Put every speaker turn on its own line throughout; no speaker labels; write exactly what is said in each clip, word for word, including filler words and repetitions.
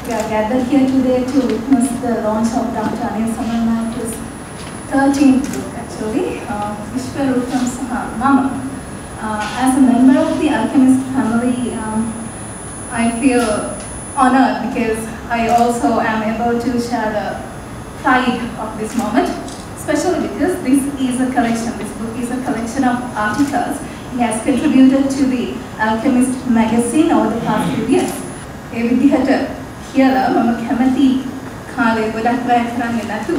We are gathered here today to witness the launch of Doctor Anil Samaranaike's thirteenth book, actually, uh, Vishwarootam Saha Mama. Uh, as a member of the Alchemist family, um, I feel honored because I also am able to share the pride of this moment, especially because this is a collection, this book is a collection of articles he has contributed to the Alchemist magazine over the past few years. ඒ විදිහට කියලා මම කැමති කාලේ ගොඩක් වැය කරන්නේ නැතුව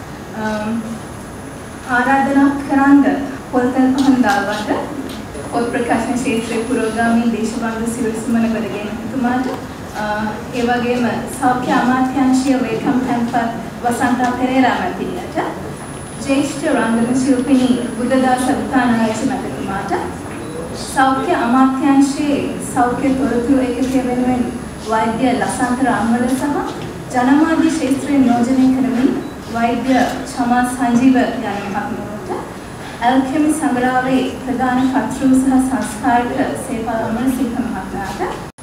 ආරාධනා කරන්න පොල්තල් පහන් දාවන්න පොත් ප්‍රකාශන ක්ෂේත්‍රයේ පුරෝගාමී දේශපාලන සිරිසමන වලගෙන තුමාට ඒ වගේම සෞඛ්‍ය අමාත්‍යාංශයේ ලේකම් තැන්පත් වසන්තා පෙරේරා මැතිණියට ජ්‍යෙෂ්ඨ රංගන ශිල්පිනී බුද්ධදාස උත්තානායක මැතිතුමාට සෞඛ්‍ය අමාත්‍යාංශයේ සෞඛ්‍ය තොරතුරු ඒකකය වෙනුවෙන් වෛද්‍ය ලසන්තර අම්මල සහ ජනමාධ්‍ය ක්ෂේත්‍රයේ නියෝජනය කරමින් වෛද්‍ය චමා සංජීව යන මහත්මයාට ඇල්කෙමි සංග්‍රහයේ ප්‍රධාන කර්තෘ සහ සංස්කාරක සේවා අමරසිංහ මහත්මයාට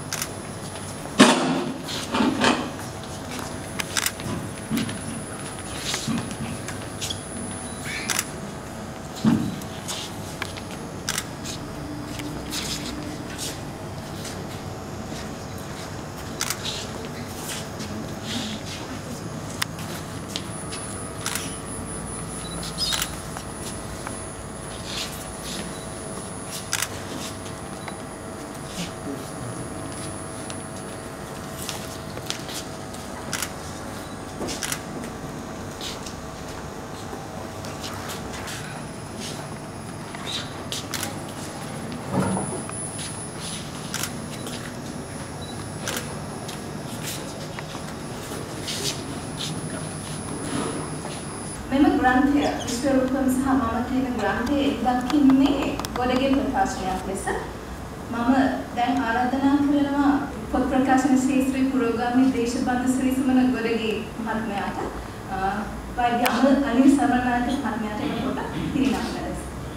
මෙම ග්‍රන්ථය විශ්වරූපම් සහ මම කියන ග්‍රන්ථයේ දක්ින්නේ ගොඩගේ ප්‍රකාශනයක් ලෙස මම දැන් ආරාධනා කරනවා පොත් ප්‍රකාශන ක්ෂේත්‍රයේ පුරෝගාමී දේශපාලන සිරිසමන ගොඩගේ මහත්මයාට වෛද්‍ය අනිල් සමරනායක මහත්මයාට එනකොට පිරිනමන ලෙස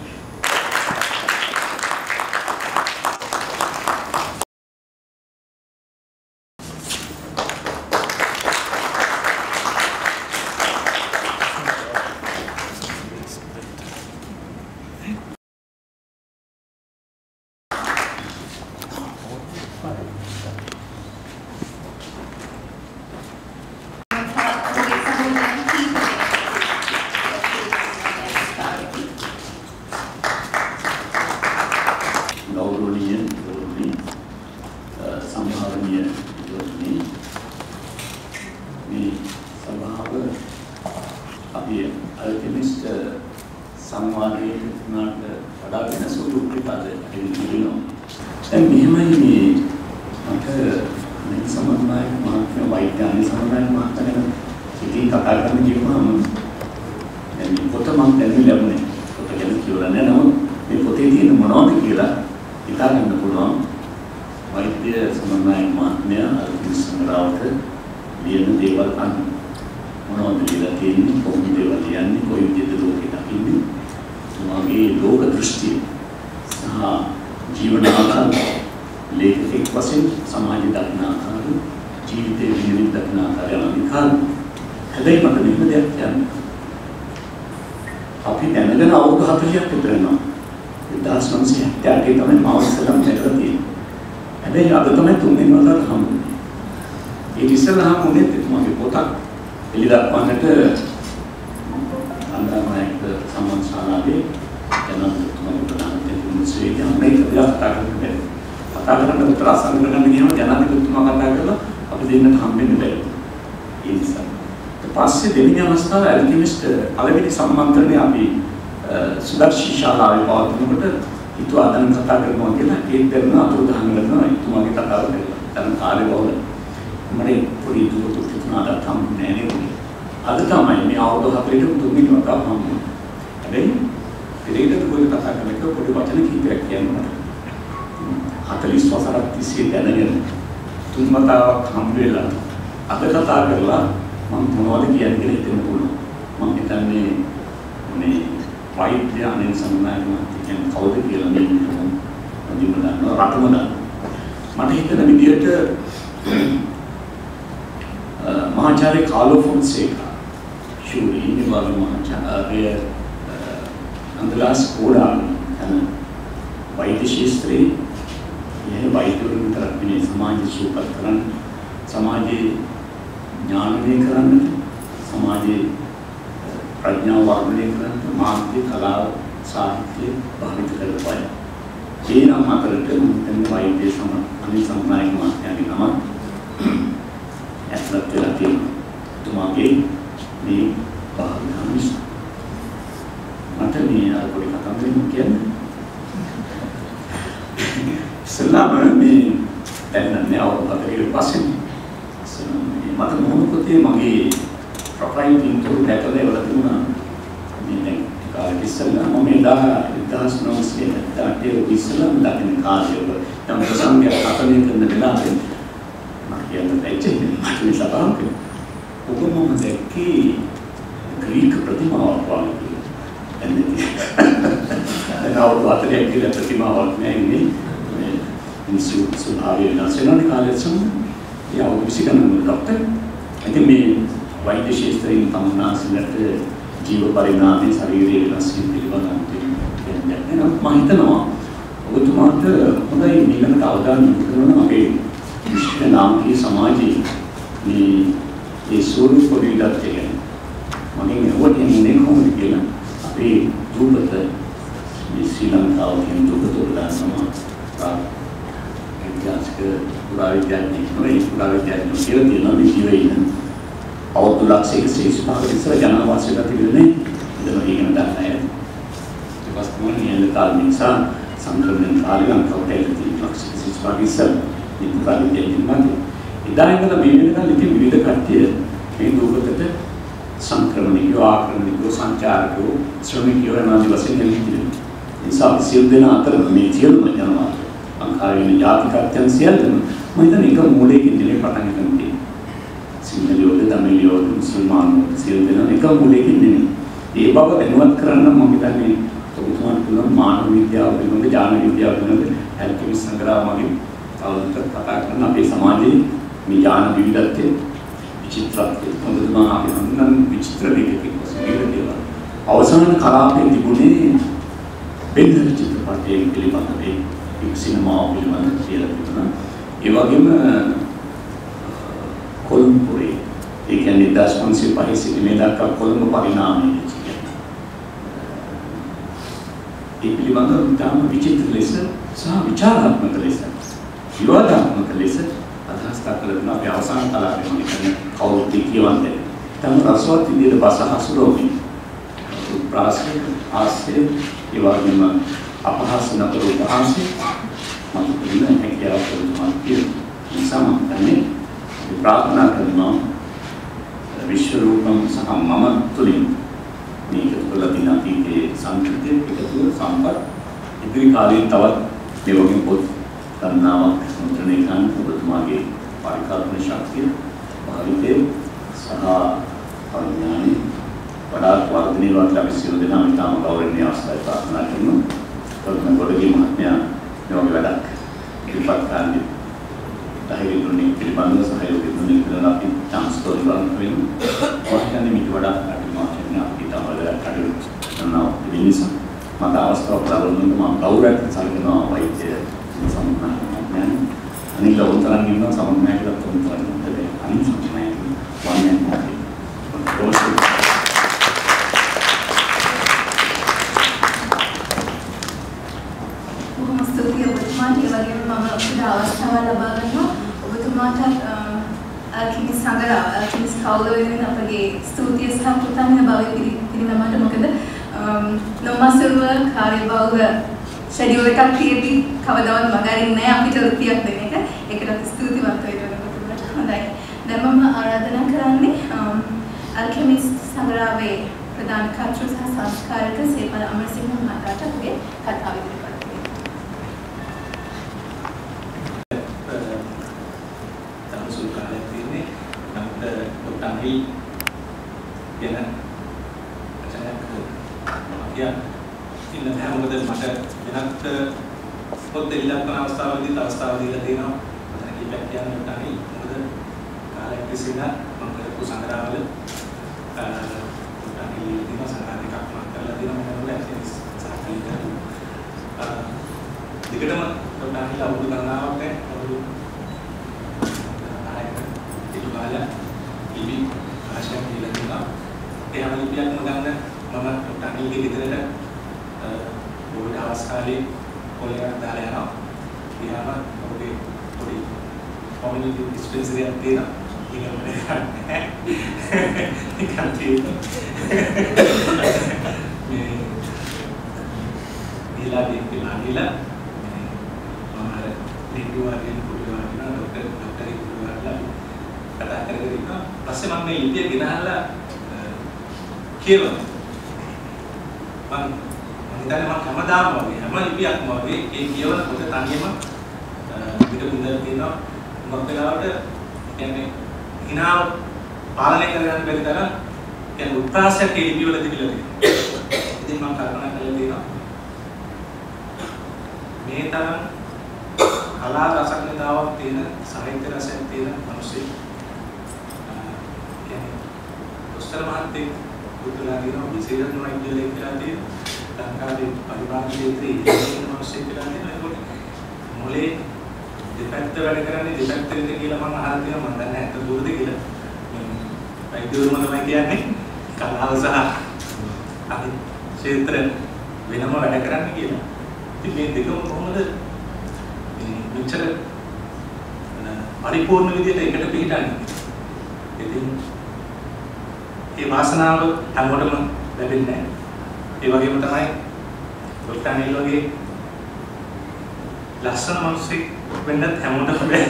Alchemist සංවාදයේ තුනට වඩා වෙනස් වූ ප්‍රතිපදාවක් තියෙනවා. දැන් මෙහෙමයි මට මේ සමන්නායක මහත්මයා වෛද්‍යානි සමන්නායක මහත්මයා ඉතින් කතා කරන්න කියපුවාම දැන් මේ පොත මම දැන් ලැබුණේ. පොත ගැන කියලා නෑ නම මේ පොතේ තියෙන මොනවද කියලා හිතා ගන්න පුළුවන්. වෛද්‍ය සමන්නායක මහත්මයා අල්කෙමිස්ට් සංග්‍රහවක ලියන දේවල් අන්න මොනවද කියලා තියෙන්නේ කොහොමද දේවල් ලියන්නේ කොයි විදිහට ලෝකෙ දකින්නේ මගේ ලෝක දෘෂ්ටිය සහ ජීවන ආකාරය ලේඛකෙක් වශයෙන් සමාජ දක්න ආකාරය ජීවිතයේ විනිවිද දක්න ආකාරය අනිකාල් හැබැයි මට මෙන්න දෙයක් කියන්න අපි දැනගෙන අවුරුදු හතළියක් විතර යනවා එක්දාස් නවසිය හැත්තෑ අටේ තමයි මම ඉස්සෙල්ලාම දැකලා තියෙන්නේ හැබැයි අද තමයි තුන්වෙනි වතාවට හම්බුනේ ඒ ඉස්සෙල්ලා හම්බුනේ මගේ පොතක් එළි දක්වන්නට අන්දරනායක සම්මාන ශාලාවේ ජනාධිපතිතුමාගේ ප්‍රධානත්වයෙන් සිටින මේක විලා කතා කරන්නේ කතා කරන්න උත්තර සංග්‍රහ කරන්න ගියාම ජනාධිපතිතුමා කතා කරලා අපි දෙන්නට හම්බෙන්න බැහැ ඒ නිසා ඊට පස්සේ දෙවෙනි අවස්ථාව ඇල්කෙමිස්ට් පළවෙනි සම්මන්ත්‍රණය අපි සුදර්ශී ශාලාවේ පවත්වනකොට හිතුවා දැන් කතා කරනවා කියලා ඒක දෙන්න අතුරුදහන් කරනවා එතුමාගේ කතාව දෙන්න දැන් කාලේ බහුල මම පොඩි දුරට තුනකට හම්බුනේ නෑ අද තමයි මේ අවුරුදු හතරේ තුන්වෙනි වතාව හම්බුනේ හැබැයි පිළිගන්න පොඩි කතා කරනකොට පොඩි වචන කිහිපයක් කියනවා හතළිස් වසරක් තිස්සේ දැනගෙන තුන් වතාවක් හම්බ වෙලා අද කතා කරලා මම මොනවද කියන්නේ කියලා හිතන්න පුළුවන් මම හිතන්නේ මේ වෛද්‍ය අනිල් සමනායක මහත්මයා කවුද කියලා මේ අදින්න දන්නවා රටම දන්නවා මට හිතෙන විදිහට මහාචාර්ය කාලෝ ෆොන්සේකා ශූරි ඉන්නේ වගේ මහාචාර්ය අන්දලාස් කෝඩා යන වෛද්‍ය ශාස්ත්‍රයේ यह वैद्युत तरफ में समाज सुपर करन समाज ज्ञान में करन समाज प्रज्ञा वर्धने करन मानवीय कला साहित्य भावित कर पाए ये नाम मात्रට මම වෛද්‍ය සම අනිත් සම්මානික මාත්‍යාගේ නම ඇතුළත් වෙලා තියෙනවා තුමාගේ මේ භාවනාව නිසා මට මේ අර පොඩි කතාවක් කියන්නේ ඉස්ලාම මේ දැන් නෑ අවුරුද්දකට පස්සේ මට මොන පොතේ මගේ ප්‍රොෆයිල් පින්තූර දැකලා ඒවල තිබුණා මේ දැන් කාලෙක ඉස්සෙල්ලා මම එදා දහස් නවසිය දාටේ ඉස්සෙල්ලා දකින කාලේ වල නම් සංගය කතනේ කරන වෙලාවේ මම කියන්නේ දැක්කේ මට විසපාවක් ඔක මම දැක්කේ ග්‍රීක ප්‍රතිමාවක් වගේ එන්නේ දැන් අවුරුද්දකට කියලා ප්‍රතිමාවක් නෑ ඉන්නේ ඉන්සු සුභාවිය නැසෙනන කාලෙත් සම යා ඔබසිකන ડોක්ටර් ඉතින් මේ වෛද්‍ය ශාස්ත්‍රයෙන් තමනාසිලට ජීව පරිණාමයේ ශරීරයේ වෙනස් වීම පිළිබඳව කියන්නේ මම හිතනවා ඔබතුමාට හොඳයි මේකට අවධානය යොමු කරන අපේ විශ්ව නාමකීය සමාජයේ මේ ඒ ස්වරූප විවිධත්වය ගැන මගෙන් එහුවට එන්නේ කොහොමද කියලා අපේ දුපත මේ ශ්‍රී ලංකාවේ තියෙන දුපත වල සමාජ යාස්ක පුරාවිද්‍යාඥයෙක් නෙවෙයි පුරාවිද්‍යාඥයෙක් කියලා තියෙනවා මේ ජීවයින අවුරුදු ලක්ෂ එකසිය පහක ඉස්සර ජනවාසයක තිබුණේ ඉතින් මේකන දන්නේ නැහැ ඊට පස්සේ මොන නියම කාලෙ නිසා සංක්‍රමණ කාලේ ලංකාවට ඇවිත් ලක්ෂ එකසිය පහක ඉස්සර මේ පුරාවිද්‍යාඥයෙක් මන්ද එදා ඉඳලා මේ වෙනකල් ඉතින් විවිධ කට්ටිය මේ දුකකට සංක්‍රමණිකෝ ආක්‍රමණිකෝ සංචාරකෝ ශ්‍රමිකයෝ යනාදී වශයෙන් හිටියේ නිසා සියලු දෙනා අතර මේ සියලුම ජනවාස අංකාරයේ ජාතිකත්වයන් සියල්ලම මම හිතන්නේ එක මූලයකින් දෙලේ පටන් ගන්න තියෙනවා. සිංහලයෝද තමිලයෝද මුස්ලිමානෝද සියලු දෙනා එක මූලයකින් නෙමෙයි. ඒ බව දැනුවත් කරන්න මම හිතන්නේ ඔබතුමාට පුළුවන් මානව විද්‍යාව පිළිබඳ ඥාන විද්‍යාව පිළිබඳ ඇල්කෙමිස් සංග්‍රහමකින් තවදුරටත් කතා කරන අපේ සමාජයේ මේ ඥාන විවිධත්වය විචිත්‍රත්වය හොඳටම අපි හඳුනන විචිත්‍ර දෙකකින් පසුගිය දේවල්. අවසාන කලාපයේ තිබුණේ බෙන්දර චිත්‍රපටයේ පිළිබඳව සිනමා පිළිබඳව කියලා තිබුණා. ඒ වගේම කොළඹේ ඒ කියන්නේ දහස් පන්සිය පහේ සිට මේ දක්වා කොළඹ පරිණාමය කියන්නේ. ඒ පිළිබඳව තම විචිත්‍ර ලෙස සහ විචාරාත්මක ලෙස විවාදාත්මක ලෙස අදහස් දක්වන අපේ අවසාන කලාවේ මම කියන්නේ කවුරුත් කියවන්නේ. තම රසවත් විදිහට බස හසුරුවමින් ප්‍රාසය ආස්තේ ඒ වගේම අපහාස නතර උපහාසය මම කියන හැකියාව කරනවා කියන සමහරනේ ප්‍රාර්ථනා කරනවා විශ්ව රූපම් සහ මම තුලින් මේක තුළ දින අතීතයේ සංකෘතිය පිටුව සම්පත් ඉදිරි කාලයේ තවත් මේ වගේ පොත් ගණනාවක් මුද්‍රණය කරන්න ඔබතුමාගේ පරිකල්පන ශක්තිය භාවිතය සහ පරිඥානය වඩාත් වර්ධනය වලට අපි සියලු දෙනාම ඉතාම ගෞරවණීය අවස්ථාවේ ප්‍රාර්ථනා කරනවා. ඔතන ගොඩගේ මහත්මයා මේ වගේ වැඩක් ඉදිරිපත් කරන්නේ ධෛර්ය දුන්නේ පිළිබඳව සහයෝගය දුන්නේ කියලා අපි chance තෝරගන්න වෙනවා. ඔයයන්ගේ මිට වඩා අපි මාතෘකාවක් අපි තමයි කඩේ කරනවා. ඒ නිසා මට අවස්ථාව ලැබුණොත් මම ගෞරවයෙන් සැලකනවා වෛද්‍ය සම්මානයෙන්. අනිත් ලෝතරන් ඉන්න සම්මානයක් ලබන්න තමයි අනිත් සම්මානයක් වන්නේ නැහැ.
අවස්ථාව ලබා ගන්නවා ඔබතුමාට අල්කිමිස් සංග්‍රහ අල්කිමිස් කවුද වෙනින් අපගේ ස්තුතිය සහ කෘතඥ බව පිළිනමට මොකද නොමසුරුව කාර්යබහුල ෂෙඩියුල් එකක් තියෙදි කවදාවත් මගහරින්නේ නැහැ අපිට රුපියක් දෙන එක. ඒකට ස්තුතිවන්ත වෙනවා. හොඳයි. දැන් මම ආරාධනා කරන්නේ අල්කිමිස් සංග්‍රහයේ ප්‍රධාන කර්තෘ සහ සංස්කාරක සේපල අමරසිංහ මහතාට අපගේ කතාව ඉදිරිපත්
කියන වචනයක් කියන්නේ ඉන්න බෑ මොකද මට වෙනත් පොත් ඉලක්කන අවස්ථාවලදී අවස්ථාව දීලා තියෙනවා මම කීපයක් කියන්න නැත්නම් මොකද කාලයක් තිස්සේ මම කරපු සංග්‍රහවල අනිත් දින සංග්‍රහ එකක් මම කරලා දෙනවා මම ඇක්ටිවිස් සාකච්ඡා කරනවා. දිගටම ඩොක්ටර් අවුරුදු ගණනාවක් අවුරුදු ආයෙත් ඉතිබාලා ඉබි ආශා කියලා දෙනවා. ඒ හැම ලිපියක්ම ගන්න මම ඩොක්ටර් අනිල්ගේ ගෙදරට පොඩි අවස්ථාවේ කොලයක් දාලා යනවා. ඊහම ඔබේ පොඩි කොමියුනිටි ඩිස්පෙන්සරි එකක් තියෙනවා. ඒක මම නැහැ. ඒකත් තියෙනවා. මේ ඊළඟ ඉතිලාගිලා මම අර ලිපිවාරින් පුදුවාරිනා ડોක්ටර් ડોක්ටර් පුදුවාරිලා කතා කරගෙන ඉන්නවා. පස්සේ මම මේ ලිපිය ගෙනහලා කියවනවා. මම හිතන්නේ මම හැමදාම වගේ හැම ලිපියක්ම වගේ ඒ කියවන කොට තනියම විතර මුදල් තියෙනවා. මොකක් වෙලාවට කියන්නේ හිනාව පාලනය කරගන්න බැරි තරම් කියන්නේ උත්ප්‍රාසයක් ඒ ලිපිවල තිබිලා තියෙනවා. ඉතින් මම කල්පනා කරලා තියෙනවා මේ තරම් කලා රසඥතාවක් තියෙන සාහිත්‍ය රසයක් තියෙන මිනිස්සු කියන්නේ උස්තර මහත්තයෙක් පුදුලා දිනන විශේෂ වෛද්‍යවරයෙක් කියලා තියෙනවා. ලංකාවේ පරිභාෂා ක්ෂේත්‍රයේ ඉන්න මිනිස්සු කියලා තියෙනවා. ඒක මොලේ දෙපැත්ත වැඩ කරන්නේ දෙපැත්තෙන්ද කියලා මම අහලා තියෙනවා. මම දන්නේ නැහැ දුරද කියලා. වෛද්‍යවරුම තමයි කියන්නේ කලාව සහ අනිත් ක්ෂේත්‍ර වෙනම වැඩ කරන්න කියලා. ඉතින් මේ දෙකම කොහොමද මෙච්චර පරිපූර්ණ විදිහට එකට පිළිටන්නේ? ඉතින් මේ වාසනාව හැමෝටම ලැබෙන්නේ නැහැ. ඒ වගේම තමයි ડોක්ටර් අනිල් වගේ ලස්සන මිනිස්සෙක් වෙන්නත් හැමෝටම බැහැ.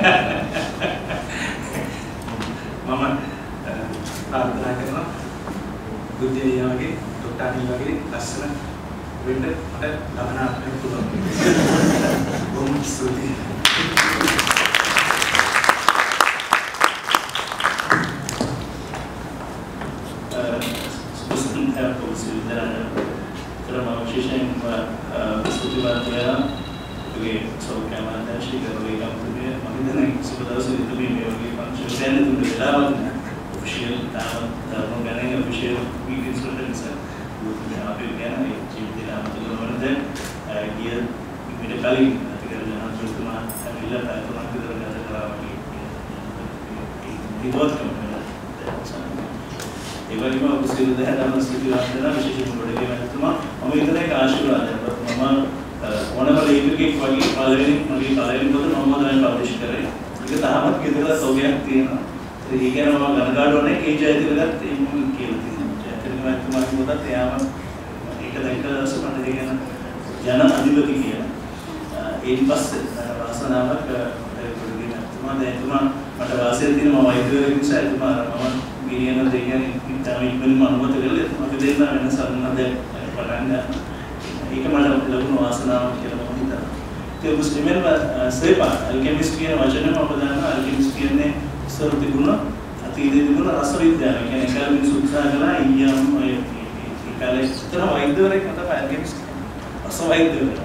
මම ප්‍රාර්ථනා කරනවා බුද්ධිය වගේ ડોක්ටර් අනිල් වගේ ලස්සන වෙන්න මට ලබන පුළුවන්. බොහොම ස්තුතියි. ජන අධිපති කියන ඊට පස්සේ වාසනාවක් ඒකගෙන තුමා දැන් තුමා මට වාසිය තියෙන මම වෛද්‍යවරයෙක් නිසා තුමා මම ගියන දෙයයන් තමයි ඉක්මනින්ම අනුමත කරලා මම දෙන්න වෙන සම්මත පටන් ගන්න. ඒක මට ලැබුණ වාසනාවක් කියලා මම හිතනවා. ඒ මුස්ලිමෙන් සේපා ඇල්කෙමිස්ට් කියන වචනයම අප දන්නවා. ඇල්කෙමිස්ට් කියන්නේ ඉස්සර තිබුණ අතීතයේ තිබුණ රස විද්‍යාව. කියන්නේ ඒකලින් සුත්සා කළා ඊයම් ඒ කාලේ ඉතන වෛද්‍යවරයෙක් තමයි ඇල්කෙමිස්ට් අසවෛද්‍යවරයෙක්.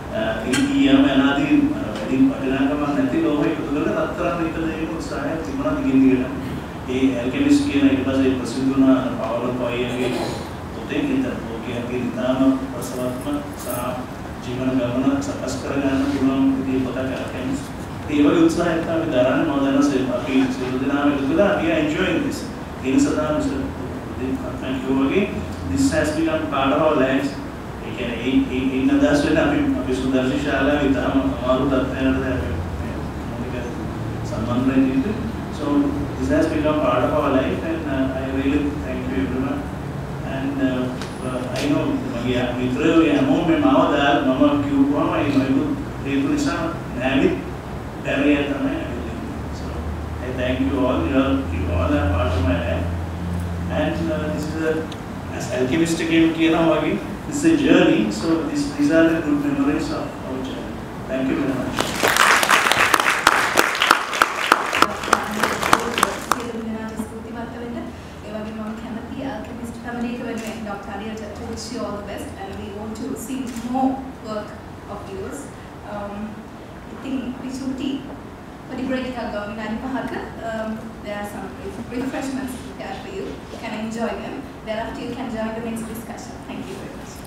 ඊයම් අනාදී වැඩි පටලනකම නැති ලෝහය එකතු කරලා රත්තරන් විතර දෙන්න උත්සාහය තිබුණා දිගින් දිගට. ඒ ඇල්කෙමිස්ට් කියන ඊට පස්සේ ප්‍රසිද්ධ වුණ පාවලෝ කොයියගේ පොතේ හිත ඔකේ ඉතාම රසවත්ම සහ ජීවන ගමන සකස් කරගන්න පුළුවන් විදිහේ පොතක් ඇල්කෙමිස්ට්. ඒ වගේ උත්සාහයක් තමයි දරන්නේ. මම දන්නවා අපි සියලු දෙනාම එකතු කරලා we are enjoying this. ඒ නිසා තමයි thank you again. This has become part of our lives. ඒ කියන්නේ ඒ ඒ නදාස් වෙන අපි අපි සුදර්ශන ශාලාවේ ඉතාම අමාරු තත්ත්වයකට අපි සම්බන්ධ. So this has become part of our life, and uh, I really thank you everyone. And uh, uh, I know මගේ මිත්‍රයෝ යමෝ මේ මාව දාලා මම කිව්වම ඒ මයිකු ඒ නිසා නැවි බැරිය තමයි. So I thank you all. You all, you all are part of my life. And uh, this is a, as alchemist again කියනවා වගේ, this is a journey. So this, these are the good memories of our journey. Thank you very much.
Doctor Ariel, I wish you all the best, and we want to see more work of yours. Um, I think we should take particular break එකක් ගමු විනාඩි පහක. Um, there are some refreshments there for you. You can enjoy them. Thereafter you can join the next discussion. Thank you very much.